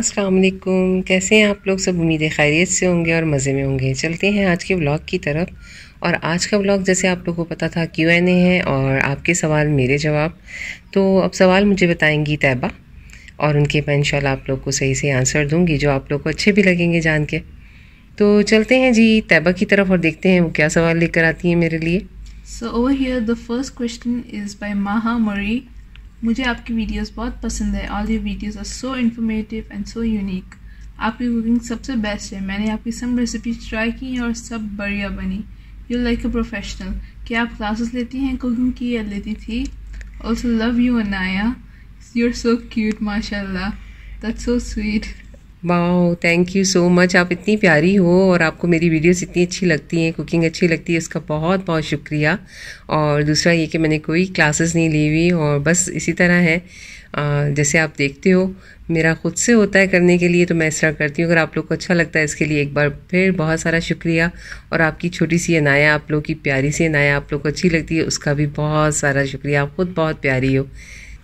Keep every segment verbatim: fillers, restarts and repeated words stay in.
अस्सलाम वालेकुम, कैसे हैं आप लोग सब। उम्मीद है खैरियत से होंगे और मज़े में होंगे। चलते हैं आज के व्लॉग की तरफ। और आज का व्लॉग जैसे आप लोगों को पता था क्यू एन ए है और आपके सवाल मेरे जवाब। तो अब सवाल मुझे बताएंगी तैयबा और उनके मैं इंशाल्लाह आप लोग को सही से आंसर दूंगी जो आप लोग को अच्छे भी लगेंगे जान के। तो चलते हैं जी तैयबा की तरफ और देखते हैं वो क्या सवाल लेकर आती हैं मेरे लिए। So over here the first question is by Maha Murray. मुझे आपकी वीडियोस बहुत पसंद है। All your videos are so informative and so unique. आपकी कुकिंग सबसे बेस्ट है। मैंने आपकी सब रेसिपीज ट्राई की हैं और सब बढ़िया बनी। You like a professional. क्या आप क्लासेस लेती हैं कुकिंग की या लेती थी? Also love you Anaya, you are so cute माशाल्लाह, that's so sweet. Wow, thank you so much. आप इतनी प्यारी हो और आपको मेरी वीडियोस इतनी अच्छी लगती हैं, कुकिंग अच्छी लगती है, इसका बहुत बहुत शुक्रिया। और दूसरा ये कि मैंने कोई क्लासेस नहीं ली हुई और बस इसी तरह है जैसे आप देखते हो। मेरा खुद से होता है करने के लिए तो मैं इस तरह करती हूँ। अगर आप लोग को अच्छा लगता है इसके लिए एक बार फिर बहुत सारा शुक्रिया। और आपकी छोटी सी अनाया, आप लोग की प्यारी सी अनाया आप लोग को अच्छी लगती है, उसका भी बहुत सारा शुक्रिया। आप खुद बहुत प्यारी हो।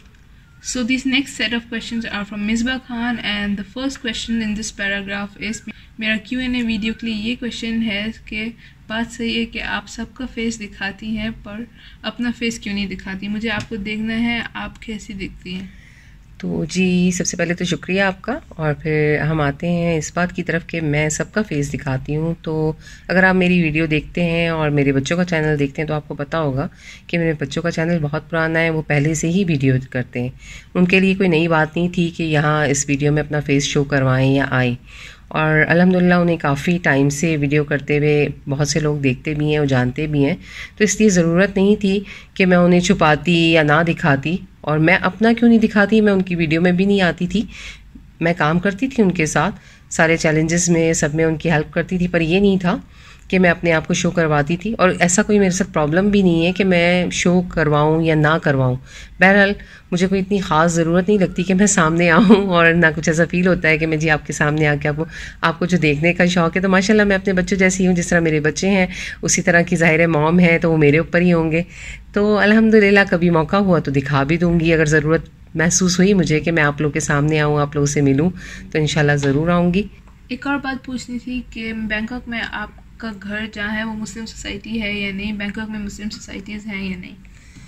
So these next set of questions are from Misbah Khan and the first question in this paragraph is मेरा Q and A वीडियो के लिए ये क्वेश्चन है कि बात सही है कि आप सबका फेस दिखाती हैं पर अपना फेस क्यों नहीं दिखाती? मुझे आपको देखना है आप कैसी दिखती हैं। तो जी सबसे पहले तो शुक्रिया आपका। और फिर हम आते हैं इस बात की तरफ कि मैं सबका फेस दिखाती हूँ। तो अगर आप मेरी वीडियो देखते हैं और मेरे बच्चों का चैनल देखते हैं तो आपको पता होगा कि मेरे बच्चों का चैनल बहुत पुराना है, वो पहले से ही वीडियो करते हैं। उनके लिए कोई नई बात नहीं थी कि यहाँ इस वीडियो में अपना फेस शो करवाएं या आएँ। और अल्हम्दुलिल्लाह उन्हें काफ़ी टाइम से वीडियो करते हुए बहुत से लोग देखते भी हैं और जानते भी हैं। तो इसलिए ज़रूरत नहीं थी कि मैं उन्हें छुपाती या ना दिखाती। और मैं अपना क्यों नहीं दिखाती, मैं उनकी वीडियो में भी नहीं आती थी। मैं काम करती थी उनके साथ, सारे चैलेंजेस में सब में उनकी हेल्प करती थी, पर ये नहीं था कि मैं अपने आप को शो करवाती थी। और ऐसा कोई मेरे साथ प्रॉब्लम भी नहीं है कि मैं शो करवाऊं या ना करवाऊं। बहरहाल मुझे कोई इतनी ख़ास ज़रूरत नहीं लगती कि मैं सामने आऊं और ना कुछ ऐसा फ़ील होता है कि मैं जी आपके सामने आके आपको आपको जो देखने का शौक़ है। तो माशाल्लाह मैं अपने बच्चों जैसी हूँ, जिस तरह मेरे बच्चे हैं उसी तरह की ज़ाहिर है मॉम है तो वो मेरे ऊपर ही होंगे। तो अल्हम्दुलिल्लाह कभी मौका हुआ तो दिखा भी दूँगी। अगर ज़रूरत महसूस हुई मुझे कि मैं आप लोग के सामने आऊँ, आप लोगों से मिलूँ, तो इंशाल्लाह ज़रूर आऊँगी। एक और बात पूछनी थी कि बैंकॉक में आपका घर जहाँ है वो मुस्लिम सोसाइटी है या नहीं? बैंकॉक में मुस्लिम सोसाइटीज़ हैं या नहीं?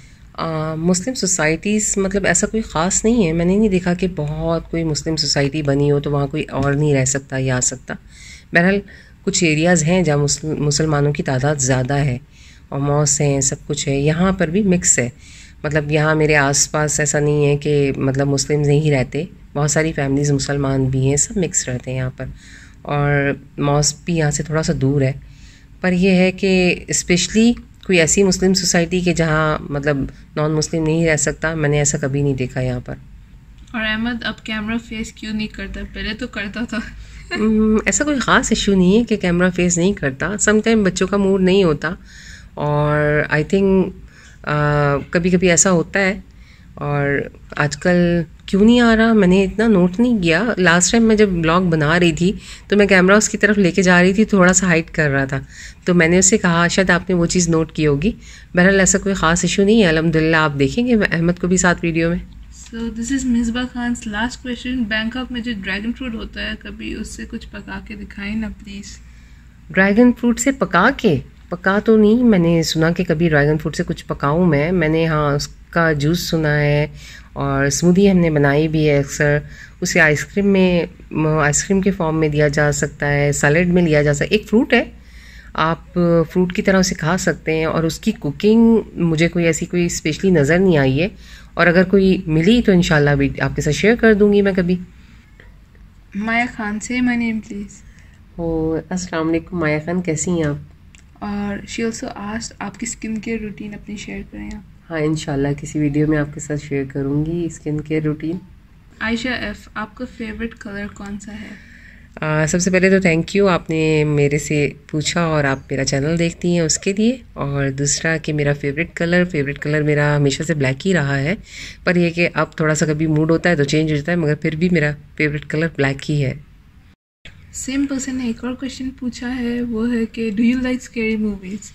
आ, मुस्लिम सोसाइटीज़ मतलब ऐसा कोई ख़ास नहीं है। मैंने नहीं देखा कि बहुत कोई मुस्लिम सोसाइटी बनी हो तो वहाँ कोई और नहीं रह सकता या आ सकता। बहरहाल कुछ एरियाज़ हैं जहाँ मुसलमानों की तादाद ज़्यादा है और मॉस हैं, सब कुछ है। यहाँ पर भी मिक्स है। मतलब यहाँ मेरे आसपास ऐसा नहीं है कि मतलब मुस्लिम नहीं रहते, बहुत सारी फैमिलीज़ मुसलमान भी हैं, सब मिक्स रहते हैं यहाँ पर। और मॉस्क भी यहाँ से थोड़ा सा दूर है। पर यह है कि स्पेशली कोई ऐसी मुस्लिम सोसाइटी के जहाँ मतलब नॉन मुस्लिम नहीं रह सकता, मैंने ऐसा कभी नहीं देखा यहाँ पर। और अहमद अब कैमरा फेस क्यों नहीं करता? पहले तो करता था। ऐसा कोई ख़ास इशू नहीं है कि कैमरा फेस नहीं करता। समटाइम बच्चों का मूड नहीं होता और आई थिंक कभी कभी ऐसा होता है। और आजकल क्यों नहीं आ रहा मैंने इतना नोट नहीं किया। लास्ट टाइम मैं जब ब्लॉग बना रही थी तो मैं कैमरा उसकी तरफ लेके जा रही थी, थोड़ा सा हाइड कर रहा था, तो मैंने उससे कहा शायद आपने वो चीज़ नोट की होगी। बहरहाल ऐसा कोई ख़ास इशू नहीं है अल्हम्दुलिल्लाह। आप देखेंगे अहमद को भी साथ वीडियो में। So this is Misba Khan's last question. Bangkok में जो ड्रैगन फ्रूट होता है कभी उससे कुछ पका के दिखाएं ना प्लीज़। ड्रैगन फ्रूट से पका के? पका तो नहीं मैंने सुना कि कभी ड्रैगन फ्रूट से कुछ पकाऊं मैं। मैंने हाँ उसका जूस सुना है और स्मूदी हमने बनाई भी है अक्सर। उसे आइसक्रीम में आइसक्रीम के फॉर्म में दिया जा सकता है, सैलेड में लिया जा सकता है। एक फ्रूट है, आप फ्रूट की तरह उसे खा सकते हैं। और उसकी कुकिंग मुझे कोई ऐसी कोई स्पेशली नज़र नहीं आई है। और अगर कोई मिली तो इंशाल्लाह भी आपके साथ शेयर कर दूँगी मैं कभी। माया खान से माय नेम प्लीज़। ओ अस्सलाम वालेकुम माया खान, कैसी हैं आप? और शी ऑल्सो आस्क्ड आपकी स्किन केयर रूटीन अपनी शेयर करें आप। हाँ इंशाल्लाह किसी वीडियो में आपके साथ शेयर करूँगी skin care routine. Ayesha F, आपका फेवरेट कलर कौन सा है? आ, सबसे पहले तो थैंक यू आपने मेरे से पूछा और आप मेरा चैनल देखती हैं उसके लिए। और दूसरा कि मेरा फेवरेट कलर फेवरेट कलर मेरा हमेशा से ब्लैक ही रहा है। पर यह कि अब थोड़ा सा कभी मूड होता है तो चेंज हो जाता है, मगर फिर भी मेरा फेवरेट कलर ब्लैक ही है। सेम पर्सन ने एक और क्वेश्चन पूछा है, वो है कि do you like scary movies?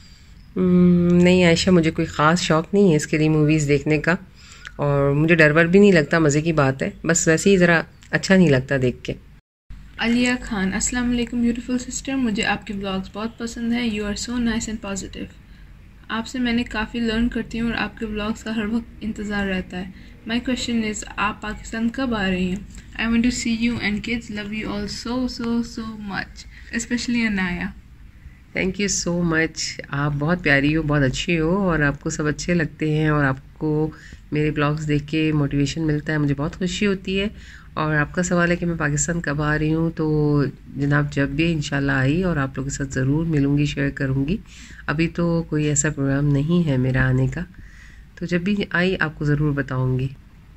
नहीं आयशा, मुझे कोई ख़ास शौक़ नहीं है स्कैरी मूवीज़ देखने का और मुझे डर वर भी नहीं लगता। मज़े की बात है, बस वैसे ही ज़रा अच्छा नहीं लगता देख के। अलिया खान, अस्सलाम वालेकुम ब्यूटीफुल सिस्टर, मुझे आपके ब्लॉग्स बहुत पसंद हैं। You are so nice and positive. आपसे मैंने काफ़ी लर्न करती हूँ और आपके ब्लॉग्स का हर वक्त इंतज़ार रहता है। माई क्वेश्चन इज़, आप पाकिस्तान कब आ रही हैं? I want to see you and kids love you all so so so much, specially Anaya. Thank you so much. आप बहुत प्यारी हो, बहुत अच्छी हो और आपको सब अच्छे लगते हैं और आपको मेरे ब्लॉग्स देख के मोटिवेशन मिलता है, मुझे बहुत खुशी होती है। और आपका सवाल है कि मैं पाकिस्तान कब आ रही हूँ, तो जनाब जब भी इंशाल्लाह आई और आप लोगों के साथ ज़रूर मिलूँगी, शेयर करूँगी। अभी तो कोई ऐसा प्रोग्राम नहीं है मेरा आने का, तो जब भी आई आपको ज़रूर बताऊँगी।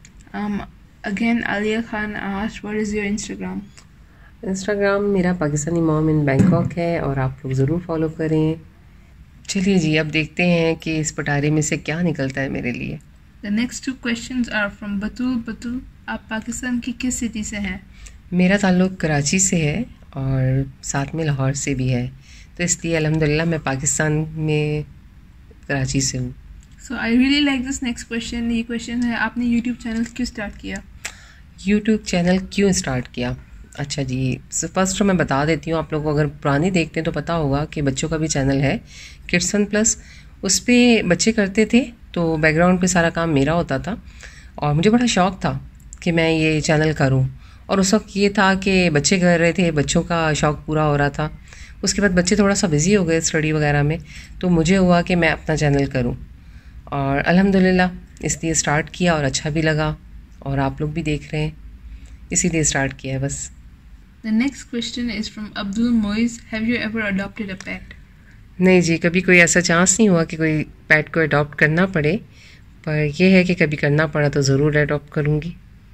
Again Alia Khan asked, what is your Instagram? Instagram मेरा पाकिस्तानी मॉम इन बैंकॉक है और आप लोग ज़रूर फॉलो करें। चलिए जी, अब देखते हैं कि इस पटारे में से क्या निकलता है मेरे लिए। The next two questions are from Batool. Batool, आप पाकिस्तान की किस सिटी से हैं? मेरा ताल्लुक़ कराची से है और साथ में लाहौर से भी है, तो इसलिए अल्हम्दुलिल्लाह मैं पाकिस्तान में कराची से हूँ। So I really like this next question. ये क्वेश्चन है, आपने यूट्यूब चैनल क्यों स्टार्ट किया? यूट्यूब चैनल क्यों स्टार्ट किया? अच्छा जी, फर्स्ट तो मैं बता देती हूँ आप लोगों को, अगर पुरानी देखते हैं तो पता होगा कि बच्चों का भी चैनल है किड्स वन प्लस। उस पर बच्चे करते थे तो बैकग्राउंड पे सारा काम मेरा होता था और मुझे बड़ा शौक़ था कि मैं ये चैनल करूं। और उस वक्त ये था कि बच्चे कर रहे थे, बच्चों का शौक़ पूरा हो रहा था। उसके बाद बच्चे थोड़ा सा बिज़ी हो गए स्टडी वगैरह में, तो मुझे हुआ कि मैं अपना चैनल करूं और अल्हम्दुलिल्लाह इसलिए स्टार्ट किया और अच्छा भी लगा और आप लोग भी देख रहे हैं, इसीलिए स्टार्ट किया है बस। The next question is from Abdul Moiz, have you ever adopted a pet? नहीं जी, कभी कोई ऐसा चांस नहीं हुआ कि कोई पेट को अडॉप्ट करना पड़े, पर यह है कि कभी करना पड़ा तो ज़रूर अडॉप्ट करूँगी।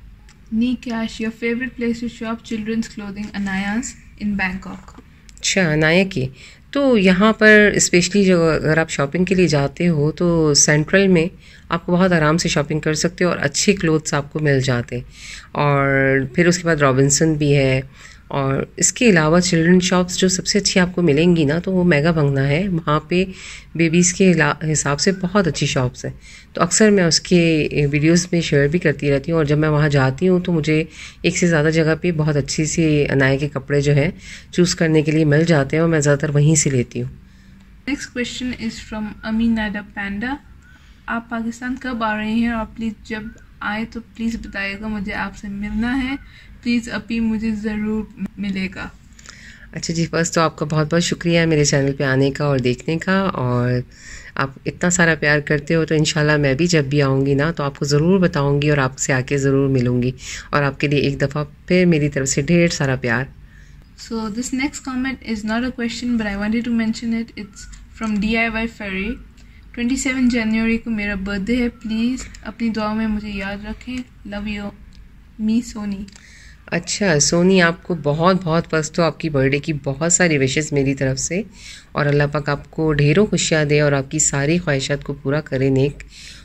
Nikash, your favorite place to shop children's clothing, Anaya's in Bangkok? अच्छा, अनाया की तो यहाँ पर स्पेशली जो अगर आप शॉपिंग के लिए जाते हो तो सेंट्रल में आपको बहुत आराम से शॉपिंग कर सकते हो और अच्छे क्लोथ्स आपको मिल जाते हैं। और फिर उसके बाद रॉबिन्सन भी है और इसके अलावा चिल्ड्रन शॉप्स जो सबसे अच्छी आपको मिलेंगी ना, तो वो मेगा बंगना है। वहाँ पे बेबीज़ के हिसाब से बहुत अच्छी शॉप्स हैं, तो अक्सर मैं उसके वीडियोस में शेयर भी करती रहती हूँ। और जब मैं वहाँ जाती हूँ तो मुझे एक से ज़्यादा जगह पे बहुत अच्छी सी अनाया के कपड़े जो हैं चूज़ करने के लिए मिल जाते हैं और मैं ज़्यादातर वहीं से लेती हूँ। नेक्स्ट क्वेश्चन इज़ फ्रॉम अमीनाडा पैंडा, आप पाकिस्तान कब आ रही हैं और प्लीज़ जब आए तो प्लीज़ बताइएगा, मुझे आपसे मिलना है। प्लीज़ अपी मुझे ज़रूर मिलेगा। अच्छा जी, फर्स्ट तो आपका बहुत बहुत शुक्रिया मेरे चैनल पे आने का और देखने का, और आप इतना सारा प्यार करते हो तो इंशाल्लाह मैं भी जब भी आऊँगी ना तो आपको ज़रूर बताऊँगी और आपसे आके ज़रूर मिलूँगी। और आपके लिए एक दफ़ा फिर मेरी तरफ से ढेर सारा प्यार। So this next comment is not a question but I wanted to mention it. It's from D I Y fairy. Twenty seven जनवरी को मेरा बर्थडे है, प्लीज़ अपनी दुआ में मुझे याद रखें। लव यू, मी सोनी। अच्छा सोनी, आपको बहुत बहुत फर्स्ट तो आपकी बर्थडे की बहुत सारी विशेस मेरी तरफ से, और अल्लाह पाक आपको ढेरों खुशियाँ दे और आपकी सारी ख्वाहिशात को पूरा करे नेक,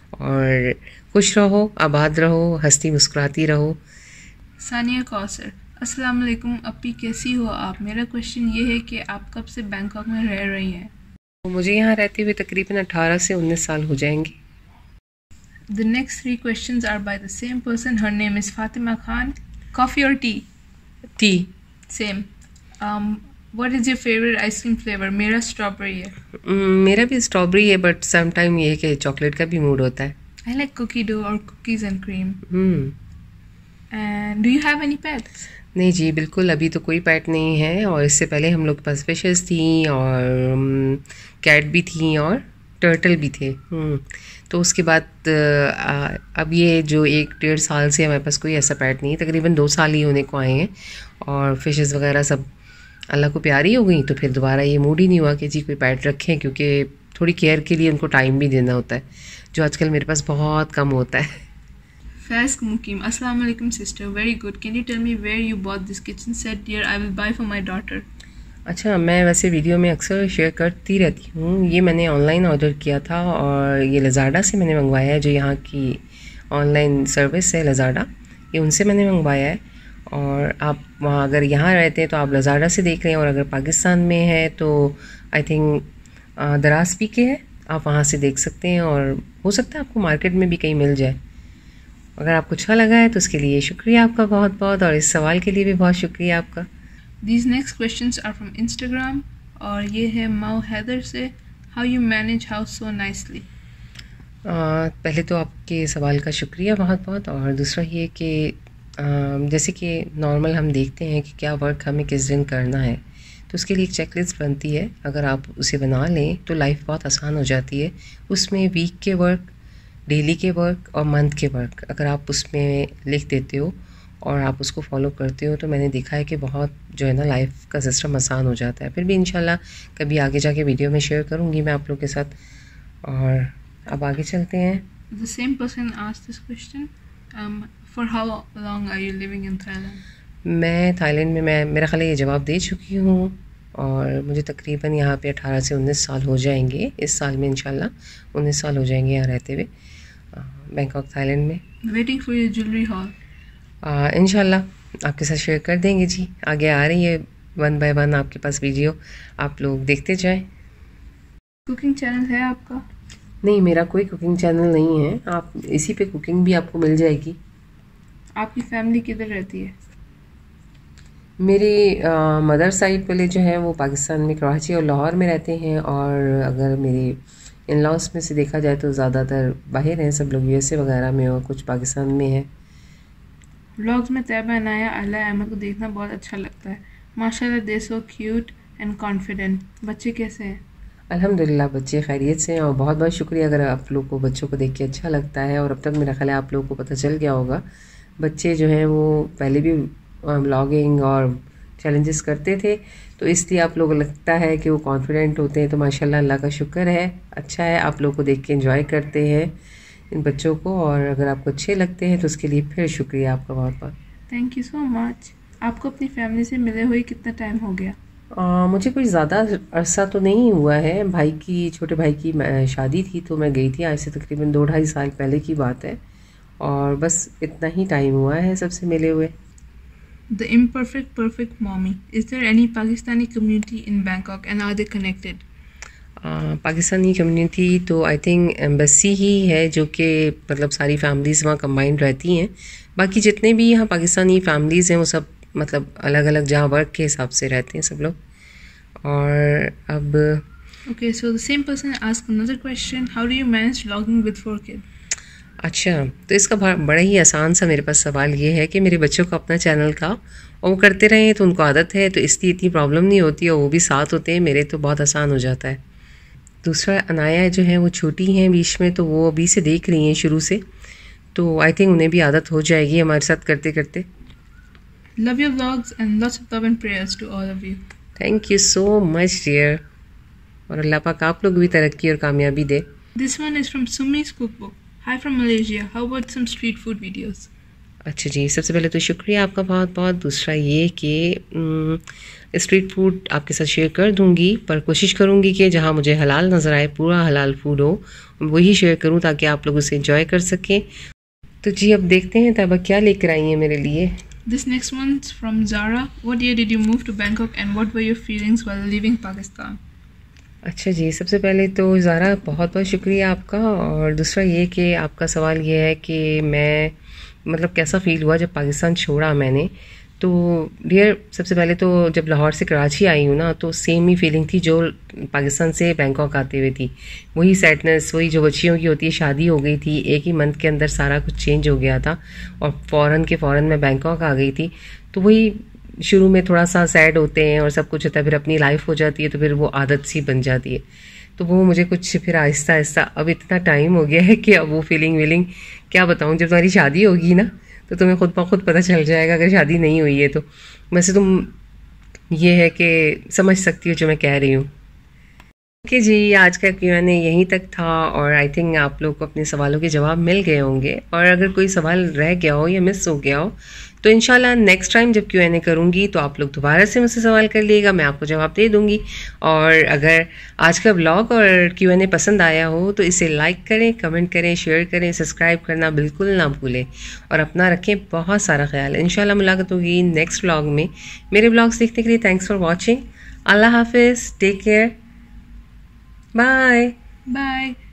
और खुश रहो, आबाद रहो, हंसती मुस्कुराती रहो। सानिया कौसर, अस्सलाम वालेकुम अपी, कैसी हो आप? मेरा क्वेश्चन ये है कि आप कब से बैंकॉक में रह रही हैं? मुझे यहाँ रहते हुए तकरीबन अठारह से उन्नीस साल हो जाएंगे। The next three questions are by the same person, her name is Fatima Khan. Coffee or tea? Tea. Same. Um, what is your favorite ice cream flavor? मेरा strawberry है। mm, मेरा भी स्ट्रॉबेरी है, बट सम टाइम ये है कि chocolate का भी मूड होता है। I like cookie dough or cookies and cream. Hmm And do you have any pets? नहीं जी, बिल्कुल अभी तो कोई पेट नहीं है, और इससे पहले हम लोग के पास फिशेस थी और कैट भी थी और टर्टल भी थे। हम्म तो उसके बाद आ, अब ये जो एक डेढ़ साल से हमारे पास कोई ऐसा पेट नहीं है, तकरीबन दो साल ही होने को आए हैं, और फिशेस वगैरह सब अल्लाह को प्यारी हो गई, तो फिर दोबारा ये मूड ही नहीं हुआ कि जी कोई पेट रखें, क्योंकि थोड़ी केयर के लिए उनको टाइम भी देना होता है, जो आजकल मेरे पास बहुत कम होता है। फैज़ मुकीम, अस्सलाम वालेकुम sister, very good, can you tell me where you bought this kitchen set? Dear, I will buy for my daughter. अच्छा, मैं वैसे वीडियो में अक्सर शेयर करती रहती हूँ। ये मैंने ऑनलाइन ऑर्डर किया था और ये लज़ाडा से मैंने मंगवाया है, जो यहाँ की ऑनलाइन सर्विस है लज़ाडा, ये उनसे मैंने मंगवाया है। और आप वहाँ अगर यहाँ रहते हैं तो आप लज़ाडा से देख रहे हैं, और अगर पाकिस्तान में है तो आई थिंक दराज पी के है, आप वहाँ से देख सकते हैं, और हो सकता है आपको मार्केट में भी कहीं मिल जाए। अगर आपको अच्छा लगा है तो उसके लिए शुक्रिया आपका बहुत बहुत, और इस सवाल के लिए भी बहुत शुक्रिया आपका। These next questions are from Instagram और ये है माओ हैदर से, How you manage house so nicely? uh, पहले तो आपके सवाल का शुक्रिया बहुत बहुत, और दूसरा ये कि uh, जैसे कि नॉर्मल हम देखते हैं कि क्या वर्क हमें किस दिन करना है, तो उसके लिए एक चेकलिस्ट बनती है। अगर आप उसे बना लें तो लाइफ बहुत आसान हो जाती है। उसमें वीक के वर्क, डेली के वर्क और मंथ के वर्क अगर आप उसमें लिख देते हो और आप उसको फॉलो करते हो, तो मैंने देखा है कि बहुत जो है ना लाइफ का सिस्टम आसान हो जाता है। फिर भी इंशाल्लाह कभी आगे जाके वीडियो में शेयर करूँगी मैं आप लोग के साथ। और अब आगे चलते हैं। The same person asked this question. Um, for how long are you living in Thailand? मैं थाईलैंड में मैं मेरा ख्याल ये जवाब दे चुकी हूँ, और मुझे तकरीबन यहाँ पे अठारह से उन्नीस साल हो जाएंगे। इस साल में इंशाल्लाह उन्नीस साल हो जाएंगे यहाँ रहते हुए बैंकॉक थाईलैंड में। Waiting for your jewelry haul. इंशाल्लाह आपके साथ शेयर कर देंगे जी। आगे आ रही है वन बाय वन आपके पास वीडियो, आप लोग देखते जाएं। कुकिंग चैनल है आपका? नहीं, मेरा कोई कुकिंग चैनल नहीं है। आप इसी पे कुकिंग भी आपको मिल जाएगी। आपकी फैमिली किधर रहती है? मेरी मदर साइड वाले जो है वो पाकिस्तान में कराची और लाहौर में रहते हैं, और अगर मेरे इन लॉस में से देखा जाए तो ज़्यादातर बाहर हैं, सब लोग यूएसए वगैरह में और कुछ पाकिस्तान में है। व्लॉग्स में तैयबा अनाया आला अहमद को देखना बहुत अच्छा लगता है। माशाल्लाह they so cute and confident. बच्चे कैसे हैं? अल्हम्दुलिल्लाह बच्चे खैरियत से हैं, और बहुत बहुत शुक्रिया अगर आप लोग को बच्चों को देख के अच्छा लगता है। और अब तक मेरा ख्याल है आप लोगों को पता चल गया होगा, बच्चे जो हैं वो पहले भी व्लॉगिंग और चैलेंजेस करते थे, तो इसलिए आप लोगों को लगता है कि वो कॉन्फिडेंट होते हैं। तो माशाल्लाह अल्लाह का शुक्र है, अच्छा है, आप लोग को देख के एंजॉय करते हैं इन बच्चों को। और अगर आपको अच्छे लगते हैं तो उसके लिए फिर शुक्रिया आपका बहुत बहुत। Thank you so much. आपको अपनी फैमिली से मिले हुए कितना टाइम हो गया? आ, मुझे कोई ज़्यादा अरसा तो नहीं हुआ है। भाई की छोटे भाई की शादी थी तो मैं गई थी, आज से तकरीबन दो ढाई साल पहले की बात है, और बस इतना ही टाइम हुआ है सबसे मिले हुए। The imperfect perfect mommy. Is there any Pakistani community in Bangkok and are they connected? Pakistani community तो आई थिंक एम्बेसी ही है जो कि मतलब सारी फैमिलीज़ वहाँ कंबाइंड रहती हैं। बाकी जितने भी यहाँ पाकिस्तानी फैमिलीज़ हैं वो सब मतलब अलग अलग जहाँ वर्क के हिसाब से रहते हैं सब लोग। और अब Okay, so the same person asked another question. How do you manage vlogging with four kids? अच्छा, तो इसका बड़ा ही आसान सा मेरे पास सवाल ये है कि मेरे बच्चों का अपना चैनल था और वो करते रहे हैं तो उनको आदत है, तो इसलिए इतनी प्रॉब्लम नहीं होती, और वो भी साथ होते हैं मेरे, तो बहुत आसान हो जाता है। दूसरा अनाया जो है वो छोटी हैं बीच में, तो वो अभी से देख रही हैं शुरू से, तो आई थिंक उन्हें भी आदत हो जाएगी हमारे साथ करते करते। Love your vlogs and lots of love and prayers to all of you. Thank you so much dear, और अल्लाह पाक आप लोग भी तरक्की और कामयाबी दे। This one is from Sumi's cookbook. Hi from Malaysia. How about some street food videos? अच्छा जी, सबसे पहले तो शुक्रिया आपका बहुत बहुत। दूसरा ये कि स्ट्रीट फूड आपके साथ शेयर कर दूंगी, पर कोशिश करूंगी कि जहां मुझे हलाल नज़र आए, पूरा हलाल फूड हो, वही शेयर करूं ताकि आप लोग उसे एंजॉय कर सकें। तो जी अब देखते हैं तब क्या लेकर आई हैं मेरे लिए। This next one's from Zara. What year did you move to Bangkok and what were your feelings while leaving Pakistan? अच्छा जी, सबसे पहले तो ज़ारा बहुत बहुत शुक्रिया आपका, और दूसरा ये कि आपका सवाल ये है कि मैं मतलब कैसा फ़ील हुआ जब पाकिस्तान छोड़ा मैंने। तो डियर सबसे पहले तो जब लाहौर से कराची आई हूँ ना, तो सेम ही फीलिंग थी जो पाकिस्तान से बैंकॉक आते हुए थी। वही सैडनेस, वही जो बच्चियों की होती है, शादी हो गई थी, एक ही मंथ के अंदर सारा कुछ चेंज हो गया था, और फ़ौरन के फ़ौरन मैं बैंकॉक आ गई थी। तो वही शुरू में थोड़ा सा सैड होते हैं और सब कुछ होता है, फिर अपनी लाइफ हो जाती है, तो फिर वो आदत सी बन जाती है। तो वो मुझे कुछ फिर आहिस्ता आहिस्ता, अब इतना टाइम हो गया है कि अब वो फीलिंग वीलिंग क्या बताऊँ। जब तुम्हारी शादी होगी ना तो तुम्हें खुद ब खुद पता चल जाएगा, अगर शादी नहीं हुई है तो। वैसे तुम ये है कि समझ सकती हो जो मैं कह रही हूँ। ओके जी, आज का क्यू एन ए यहीं तक था, और आई थिंक आप लोग को अपने सवालों के जवाब मिल गए होंगे, और अगर कोई सवाल रह गया हो या मिस हो गया हो तो इंशाल्लाह नेक्स्ट टाइम जब क्यू एन ए करूँगी तो आप लोग दोबारा से मुझसे सवाल कर लीजिएगा, मैं आपको जवाब दे दूँगी। और अगर आज का व्लॉग और क्यू एन ए पसंद आया हो तो इसे लाइक करें, कमेंट करें, शेयर करें, सब्सक्राइब करना बिल्कुल ना भूलें, और अपना रखें बहुत सारा ख्याल। इंशाल्लाह मुलाकात होगी नेक्स्ट व्लॉग में। मेरे व्लॉग्स देखने के लिए थैंक्स फॉर वॉचिंग। अल्लाह हाफिज़, टेक केयर, बाय बाय।